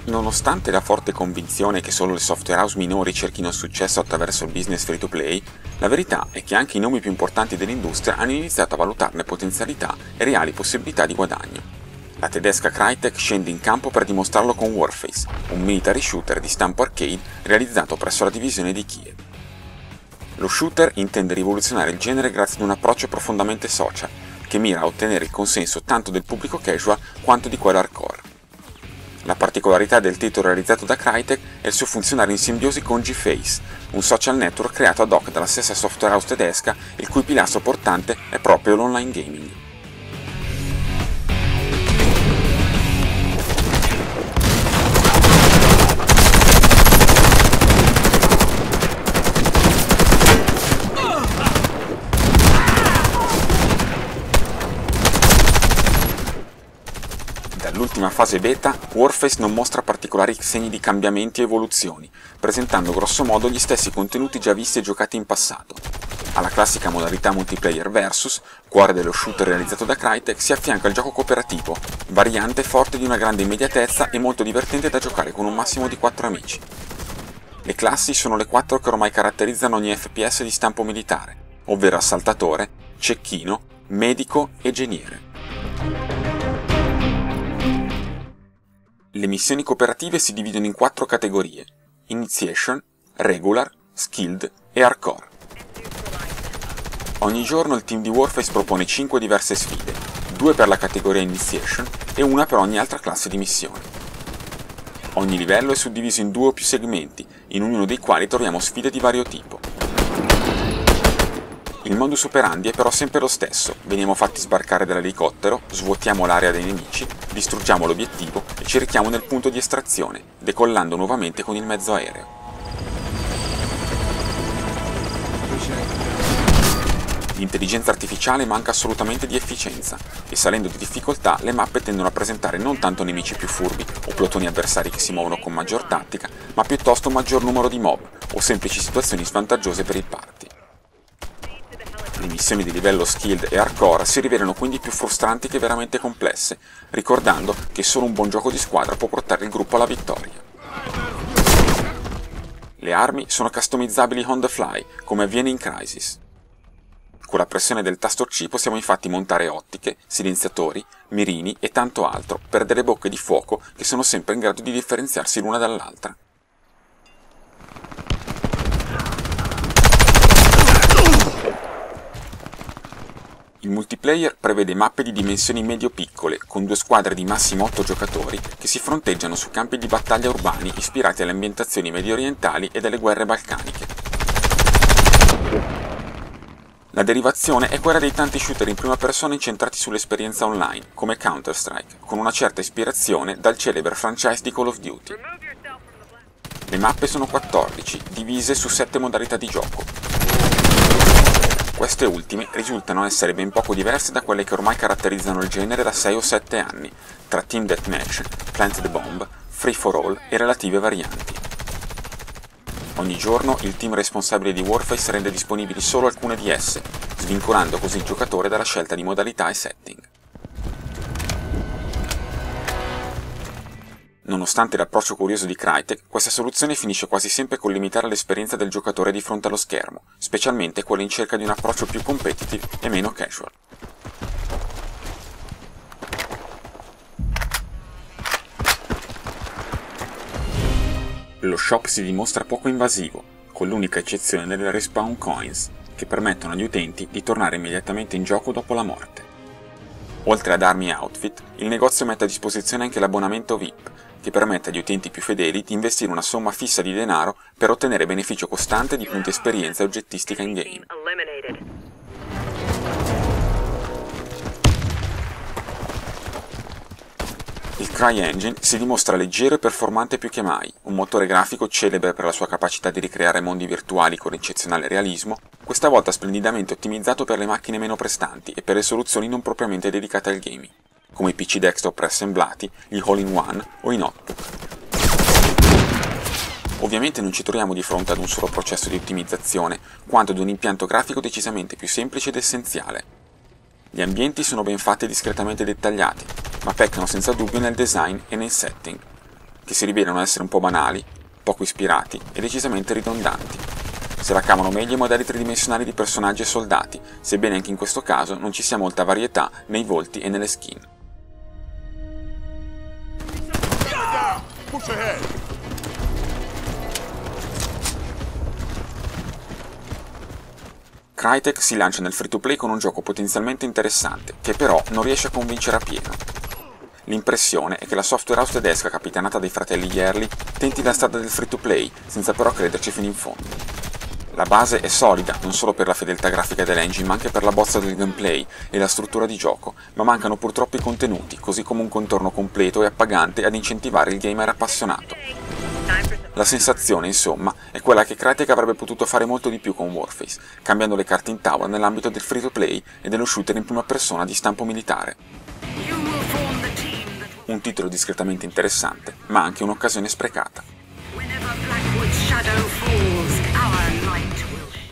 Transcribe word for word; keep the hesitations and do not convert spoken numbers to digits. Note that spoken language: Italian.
Nonostante la forte convinzione che solo le software house minori cerchino il successo attraverso il business free to play, la verità è che anche i nomi più importanti dell'industria hanno iniziato a valutarne potenzialità e reali possibilità di guadagno. La tedesca Crytek scende in campo per dimostrarlo con Warface, un military shooter di stampo arcade realizzato presso la divisione di Kiev. Lo shooter intende rivoluzionare il genere grazie ad un approccio profondamente social, che mira a ottenere il consenso tanto del pubblico casual quanto di quello hardcore. La particolarità del titolo realizzato da Crytek è il suo funzionare in simbiosi con G-Face, un social network creato ad hoc dalla stessa software house tedesca, il cui pilastro portante è proprio l'online gaming. Dall'ultima fase beta, Warface non mostra particolari segni di cambiamenti e evoluzioni, presentando grossomodo gli stessi contenuti già visti e giocati in passato. Alla classica modalità multiplayer versus, cuore dello shooter realizzato da Crytek, si affianca il gioco cooperativo, variante forte di una grande immediatezza e molto divertente da giocare con un massimo di quattro amici. Le classi sono le quattro che ormai caratterizzano ogni F P S di stampo militare, ovvero assaltatore, cecchino, medico e geniere. Le missioni cooperative si dividono in quattro categorie: Initiation, Regular, Skilled e Hardcore. Ogni giorno il team di Warface propone cinque diverse sfide, due per la categoria Initiation e una per ogni altra classe di missione. Ogni livello è suddiviso in due o più segmenti, in ognuno dei quali troviamo sfide di vario tipo. Il modus operandi è però sempre lo stesso: veniamo fatti sbarcare dall'elicottero, svuotiamo l'area dei nemici, distruggiamo l'obiettivo e ci rechiamo nel punto di estrazione, decollando nuovamente con il mezzo aereo. L'intelligenza artificiale manca assolutamente di efficienza, e salendo di difficoltà le mappe tendono a presentare non tanto nemici più furbi o plotoni avversari che si muovono con maggior tattica, ma piuttosto un maggior numero di mob o semplici situazioni svantaggiose per il party. Le missioni di livello Skilled e Hardcore si rivelano quindi più frustranti che veramente complesse, ricordando che solo un buon gioco di squadra può portare il gruppo alla vittoria. Le armi sono customizzabili on the fly, come avviene in Crysis. Con la pressione del tasto C possiamo infatti montare ottiche, silenziatori, mirini e tanto altro per delle bocche di fuoco che sono sempre in grado di differenziarsi l'una dall'altra. Il multiplayer prevede mappe di dimensioni medio-piccole, con due squadre di massimo otto giocatori che si fronteggiano su campi di battaglia urbani ispirati alle ambientazioni medio-orientali e delle guerre balcaniche. La derivazione è quella dei tanti shooter in prima persona incentrati sull'esperienza online, come Counter-Strike, con una certa ispirazione dal celebre franchise di Call of Duty. Le mappe sono quattordici, divise su sette modalità di gioco. Queste ultime risultano essere ben poco diverse da quelle che ormai caratterizzano il genere da sei o sette anni, tra Team Deathmatch, Plant the Bomb, Free for All e relative varianti. Ogni giorno il team responsabile di Warface rende disponibili solo alcune di esse, svincolando così il giocatore dalla scelta di modalità e setting. Nonostante l'approccio curioso di Crytek, questa soluzione finisce quasi sempre col limitare l'esperienza del giocatore di fronte allo schermo, specialmente quello in cerca di un approccio più competitive e meno casual. Lo shop si dimostra poco invasivo, con l'unica eccezione delle respawn coins, che permettono agli utenti di tornare immediatamente in gioco dopo la morte. Oltre ad armi e outfit, il negozio mette a disposizione anche l'abbonamento V I P, che permette agli utenti più fedeli di investire una somma fissa di denaro per ottenere beneficio costante di punti esperienza e oggettistica in game. Il CryEngine si dimostra leggero e performante più che mai, un motore grafico celebre per la sua capacità di ricreare mondi virtuali con eccezionale realismo, questa volta splendidamente ottimizzato per le macchine meno prestanti e per le soluzioni non propriamente dedicate al gaming, come i P C desktop preassemblati, gli all-in-one o i notebook. Ovviamente non ci troviamo di fronte ad un solo processo di ottimizzazione, quanto ad un impianto grafico decisamente più semplice ed essenziale. Gli ambienti sono ben fatti e discretamente dettagliati, ma peccano senza dubbio nel design e nel setting. che si rivelano essere un po' banali, poco ispirati e decisamente ridondanti. Se la cavano meglio i modelli tridimensionali di personaggi e soldati, sebbene anche in questo caso non ci sia molta varietà nei volti e nelle skin. Crytek si lancia nel free-to-play con un gioco potenzialmente interessante, che però non riesce a convincere a pieno. L'impressione è che la software house tedesca capitanata dai fratelli Yerli tenti la strada del free-to-play, senza però crederci fino in fondo. La base è solida, non solo per la fedeltà grafica dell'engine, ma anche per la bozza del gameplay e la struttura di gioco, ma mancano purtroppo i contenuti, così come un contorno completo e appagante ad incentivare il gamer appassionato. La sensazione, insomma, è quella che Crytek avrebbe potuto fare molto di più con Warface, cambiando le carte in tavola nell'ambito del free-to-play e dello shooter in prima persona di stampo militare. Un titolo discretamente interessante, ma anche un'occasione sprecata.